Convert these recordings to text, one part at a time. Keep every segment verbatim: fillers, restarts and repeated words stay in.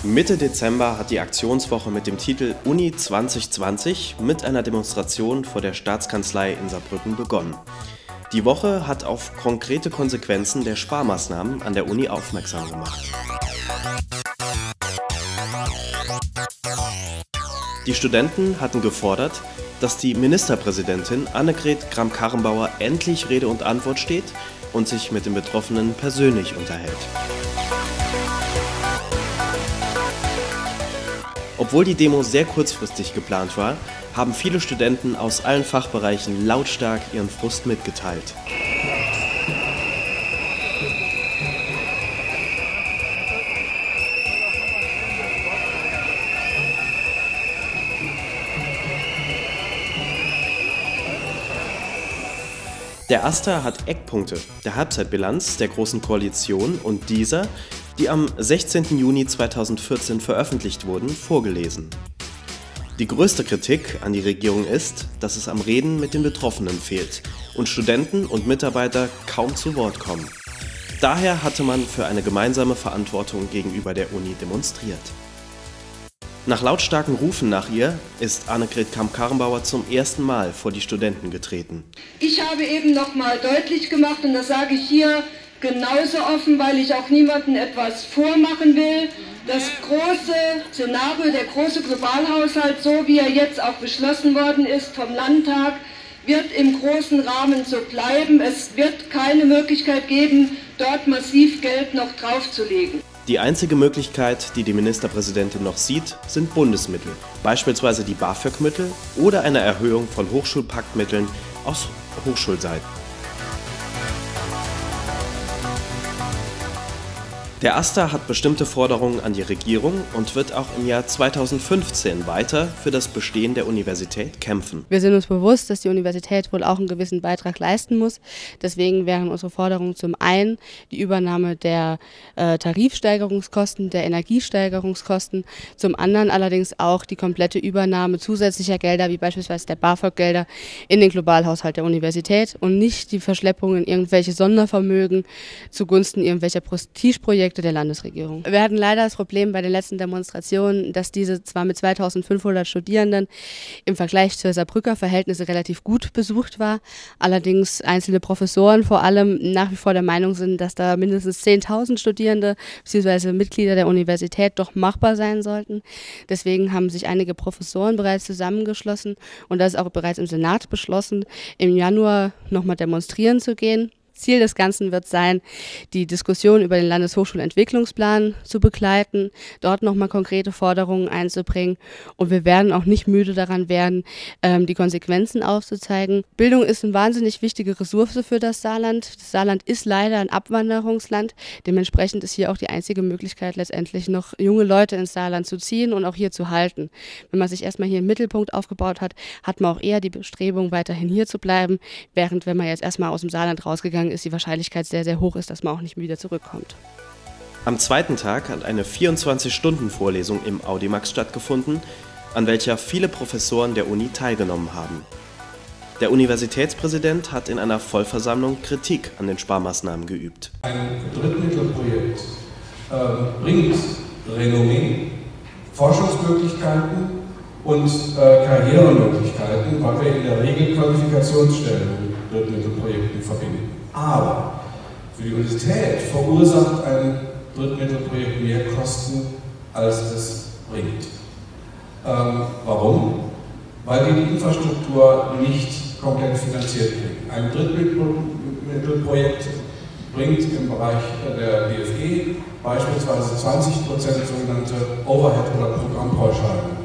Mitte Dezember hat die Aktionswoche mit dem Titel Uni zwanzig zwanzig mit einer Demonstration vor der Staatskanzlei in Saarbrücken begonnen. Die Woche hat auf konkrete Konsequenzen der Sparmaßnahmen an der Uni aufmerksam gemacht. Die Studenten hatten gefordert, dass die Ministerpräsidentin Annegret Kramp-Karrenbauer endlich Rede und Antwort steht und sich mit den Betroffenen persönlich unterhält. Obwohl die Demo sehr kurzfristig geplant war, haben viele Studenten aus allen Fachbereichen lautstark ihren Frust mitgeteilt. Der AStA hat Eckpunkte der Halbzeitbilanz der Großen Koalition und dieser, die am sechzehnten Juni zweitausendvierzehn veröffentlicht wurden, vorgelesen. Die größte Kritik an die Regierung ist, dass es am Reden mit den Betroffenen fehlt und Studenten und Mitarbeiter kaum zu Wort kommen. Daher hatte man für eine gemeinsame Verantwortung gegenüber der Uni demonstriert. Nach lautstarken Rufen nach ihr ist Annegret Kramp-Karrenbauer zum ersten Mal vor die Studenten getreten. Ich habe eben noch mal deutlich gemacht, und das sage ich hier genauso offen, weil ich auch niemandem etwas vormachen will, das große Szenario, der große Globalhaushalt, so wie er jetzt auch beschlossen worden ist vom Landtag, wird im großen Rahmen so bleiben. Es wird keine Möglichkeit geben, dort massiv Geld noch draufzulegen. Die einzige Möglichkeit, die die Ministerpräsidentin noch sieht, sind Bundesmittel, beispielsweise die BAföG-Mittel oder eine Erhöhung von Hochschulpaktmitteln aus Hochschulseiten. Der AStA hat bestimmte Forderungen an die Regierung und wird auch im Jahr zweitausendfünfzehn weiter für das Bestehen der Universität kämpfen. Wir sind uns bewusst, dass die Universität wohl auch einen gewissen Beitrag leisten muss. Deswegen wären unsere Forderungen zum einen die Übernahme der äh, Tarifsteigerungskosten, der Energiesteigerungskosten, zum anderen allerdings auch die komplette Übernahme zusätzlicher Gelder, wie beispielsweise der BAföG-Gelder, in den Globalhaushalt der Universität und nicht die Verschleppung in irgendwelche Sondervermögen zugunsten irgendwelcher Prestigeprojekte der Landesregierung. Wir hatten leider das Problem bei den letzten Demonstrationen, dass diese zwar mit zweitausendfünfhundert Studierenden im Vergleich zur Saarbrücker Verhältnisse relativ gut besucht war, allerdings einzelne Professoren vor allem nach wie vor der Meinung sind, dass da mindestens zehntausend Studierende bzw. Mitglieder der Universität doch machbar sein sollten. Deswegen haben sich einige Professoren bereits zusammengeschlossen und das ist auch bereits im Senat beschlossen, im Januar nochmal demonstrieren zu gehen. Ziel des Ganzen wird sein, die Diskussion über den Landeshochschulentwicklungsplan zu begleiten, dort nochmal konkrete Forderungen einzubringen und wir werden auch nicht müde daran werden, die Konsequenzen aufzuzeigen. Bildung ist eine wahnsinnig wichtige Ressource für das Saarland. Das Saarland ist leider ein Abwanderungsland, dementsprechend ist hier auch die einzige Möglichkeit, letztendlich noch junge Leute ins Saarland zu ziehen und auch hier zu halten. Wenn man sich erstmal hier einen Mittelpunkt aufgebaut hat, hat man auch eher die Bestrebung, weiterhin hier zu bleiben, während wenn man jetzt erstmal aus dem Saarland rausgegangen ist, die Wahrscheinlichkeit sehr, sehr hoch ist, dass man auch nicht wieder zurückkommt. Am zweiten Tag hat eine vierundzwanzig-Stunden-Vorlesung im Audimax stattgefunden, an welcher viele Professoren der Uni teilgenommen haben. Der Universitätspräsident hat in einer Vollversammlung Kritik an den Sparmaßnahmen geübt. Ein Drittmittelprojekt äh, bringt Renommee, Forschungsmöglichkeiten und äh, Karrieremöglichkeiten, weil wir in der Regel Qualifikationsstellen mit Drittmittelprojekten verbinden. Aber für die Universität verursacht ein Drittmittelprojekt mehr Kosten, als es bringt. Ähm, warum? Weil wir die Infrastruktur nicht komplett finanziert kriegen. Ein Drittmittelprojekt bringt im Bereich der B F G beispielsweise zwanzig Prozent sogenannte Overhead- oder Programmpauschalen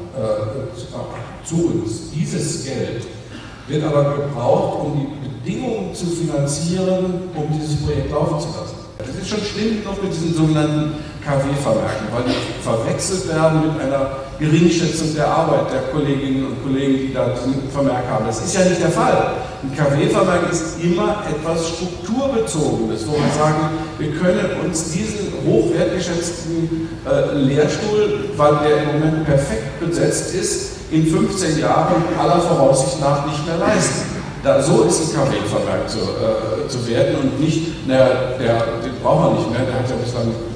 äh, zu uns. Dieses Geld wird aber gebraucht, um die Bedingungen zu finanzieren, um dieses Projekt laufen zu lassen. Das ist schon schlimm genug mit diesen sogenannten K W-Vermerken, weil die verwechselt werden mit einer Geringschätzung der Arbeit der Kolleginnen und Kollegen, die da diesen Vermerk haben. Das ist ja nicht der Fall. Ein K W-Vermerk ist immer etwas Strukturbezogenes, wo wir sagen, wir können uns diesen hochwertgeschätzten äh, Lehrstuhl, weil der im Moment perfekt besetzt ist, in fünfzehn Jahren aller Voraussicht nach nicht mehr leisten. Da, so ist ein K W-Vermerk zu, äh, zu werden und nicht, naja, der, den brauchen wir nicht mehr, der hat ja bislang nicht getan.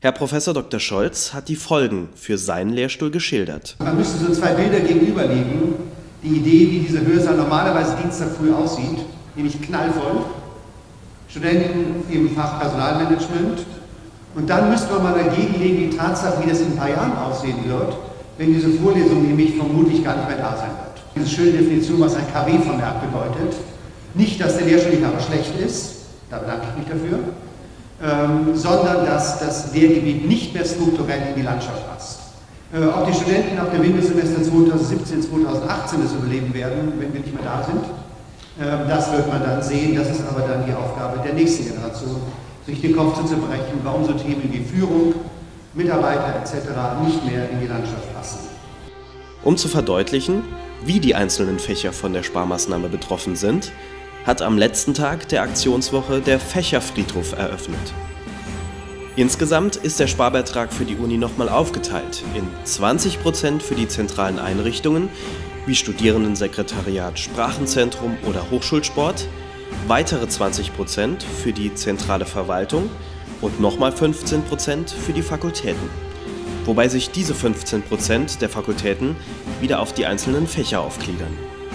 Herr Professor Doktor Scholz hat die Folgen für seinen Lehrstuhl geschildert. Man müsste so zwei Bilder gegenüberlegen. Die Idee, wie dieser Hörsaal normalerweise Dienstag früh aussieht, nämlich knallvoll. Studenten im Fach Personalmanagement. Und dann müsste man mal dagegen legen die Tatsache, wie das in ein paar Jahren aussehen wird, wenn diese Vorlesung nämlich vermutlich gar nicht mehr da sein wird. Diese schöne Definition, was ein K W-Vermerk bedeutet. Nicht, dass der Lehrstuhlinhaber schlecht ist, da bedanke ich mich dafür, ähm, sondern dass das Lehrgebiet nicht mehr strukturell in die Landschaft passt. Äh, ob die Studenten nach dem Wintersemester zweitausendsiebzehn, zweitausendachtzehn das überleben werden, wenn wir nicht mehr da sind, äh, das wird man dann sehen. Das ist aber dann die Aufgabe der nächsten Generation, sich den Kopf zu zerbrechen, warum so Themen wie Führung, Mitarbeiter et cetera nicht mehr in die Landschaft passen. Um zu verdeutlichen, wie die einzelnen Fächer von der Sparmaßnahme betroffen sind, hat am letzten Tag der Aktionswoche der Fächerfriedhof eröffnet. Insgesamt ist der Sparbeitrag für die Uni nochmal aufgeteilt in zwanzig Prozent für die zentralen Einrichtungen wie Studierendensekretariat, Sprachenzentrum oder Hochschulsport, weitere zwanzig Prozent für die zentrale Verwaltung und nochmal fünfzehn Prozent für die Fakultäten, wobei sich diese fünfzehn Prozent der Fakultäten wieder auf die einzelnen Fächer aufgliedern.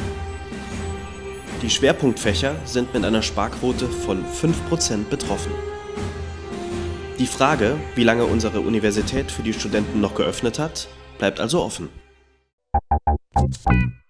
Die Schwerpunktfächer sind mit einer Sparquote von fünf Prozent betroffen. Die Frage, wie lange unsere Universität für die Studenten noch geöffnet hat, bleibt also offen.